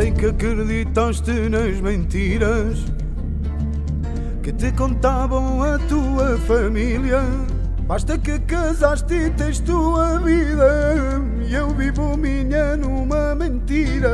Sei que acreditaste nas mentiras que te contavam a tua família. Basta que casaste e tens tua vida, e eu vivo minha numa mentira.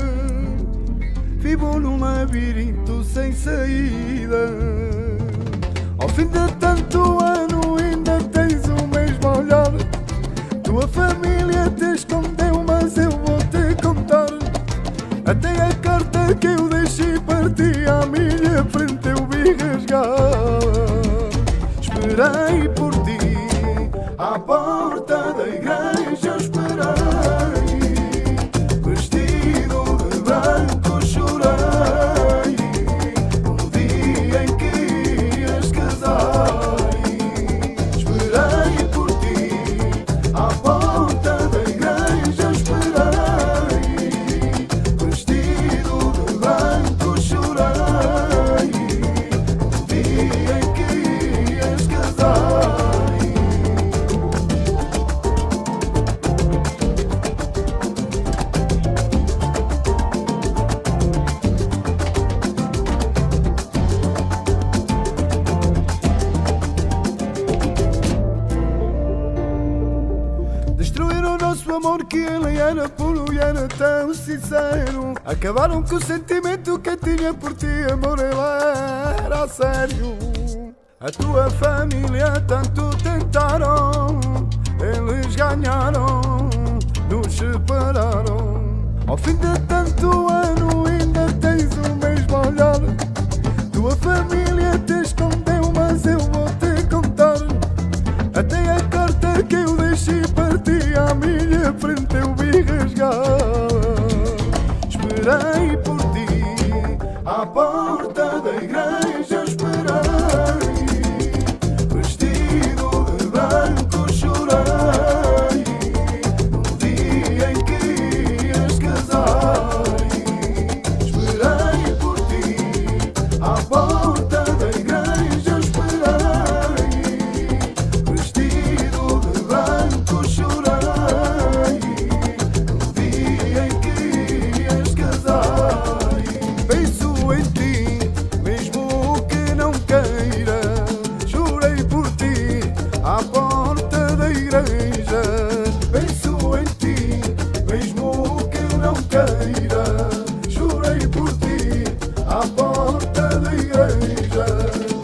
Vivo num labirinto sem saída. Ao fim de tanto ano ainda tens o mesmo olhar. Tua família te escondeu, mas eu vou te contar. Até a carta que eu deixei para ti à minha frente eu vi rasgar. Esperei por ti à porta da igreja, esperei. Vestido de branco chorei no dia em que ias casar. Esperei por ti à porta da igreja, esperei. Vestido de branco chorei no dia em que ias casar. Destruíram o nosso amor, que ele era puro e era tão sincero. Acabaram com o sentimento que eu tinha por ti, amor, ele era sério. A tua família tanto tentaram, eles ganharam, nos separaram. Ao fim de tanto ano ainda tens o mesmo olhar. Tua família te escondeu, mas eu vou te contar. Até a carta que eu deixei para ti à minha frente eu vi rasgar. Esperei por ti à porta da igreja, esperei. Vestido de branco chorei no dia em que ias casar. Esperei por ti à porta da igreja, esperei. Vestido de branco chorei no dia em que ias casar. Penso em ti, mesmo que não queira. Chorei por ti à porta da igreja. Penso em ti, mesmo que não queira. Chorei por ti à porta da igreja.